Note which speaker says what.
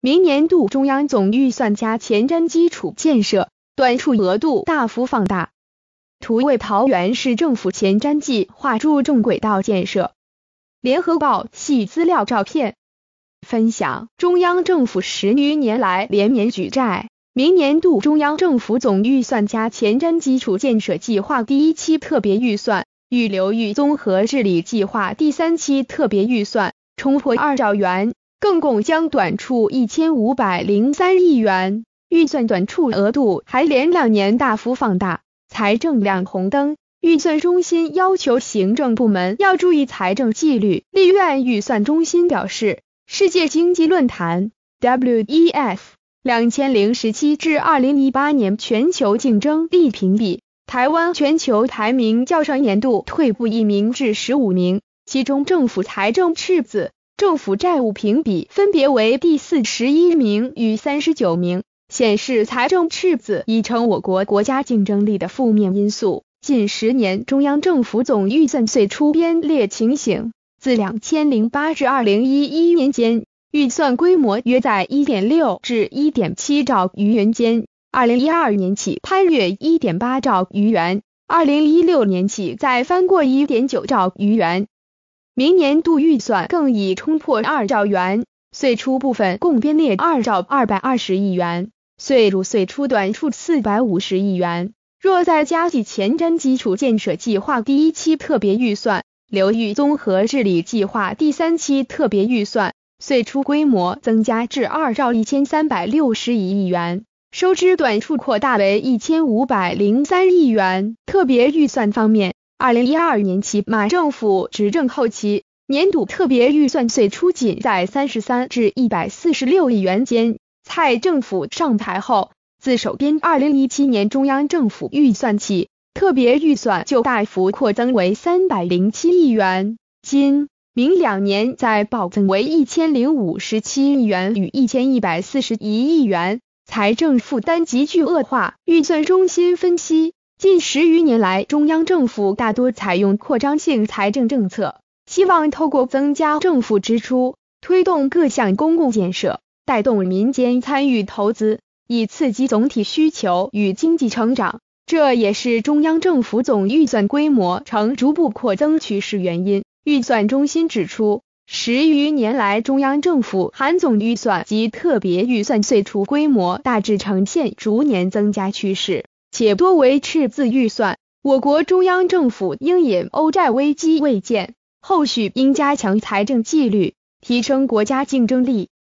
Speaker 1: 明年度中央总预算加前瞻基础建设短处额度大幅放大。图为桃园市政府前瞻计划注重轨道建设。联合报系资料照片分享，中央政府10余年来连绵举债，明年度中央政府总预算加前瞻基础建设计划第1期特别预算与流域综合治理计划第3期特别预算冲破2兆元，更共将短处1503亿元，预算短处额度还连2年大幅放大。财政亮红灯，预算中心要求行政部门要注意财政纪律。立院预算中心表示，世界经济论坛 WEF 2017至2018年全球竞争力评比，台湾全球排名较上年度退步1名至15名，其中政府财政赤字、政府债务评比分别为第41名与39名，显示财政赤字已成我国国家竞争力的负面因素。近10年中央政府总预算岁出编列情形，自2008至2011年间，预算规模约在 1.6 至 1.7 兆余元间，2012年起攀越 1.8 兆余元，2016年起再翻过 1.9 兆余元。明年度预算更已冲破2兆元，岁出部分共编列2兆220亿元，岁入岁出短处450亿元。若再加计前瞻基础建设计划第1期特别预算、流域综合治理计划第3期特别预算，岁出规模增加至2兆1361亿元，收支短处扩大为1503亿元。特别预算方面，2012年起马政府执政后期，年度特别预算岁出仅在33至146亿元间。蔡政府上台后，自首编2017年中央政府预算起，特别预算就大幅扩增为307亿元，今明2年再暴增为1057亿元与1141亿元，财政负担急剧恶化。预算中心分析，近10余年来中央政府大多采用扩张性财政政策，希望透过增加政府支出，推动各项公共建设，带动民间参与投资，以刺激总体需求与经济成长，这也是中央政府总预算规模呈逐步扩增趋势原因。预算中心指出，10余年来中央政府含总预算及特别预算岁出规模大致呈现逐年增加趋势，且多为赤字预算。我国中央政府应引欧债危机未见，后续应加强财政纪律，提升国家竞争力，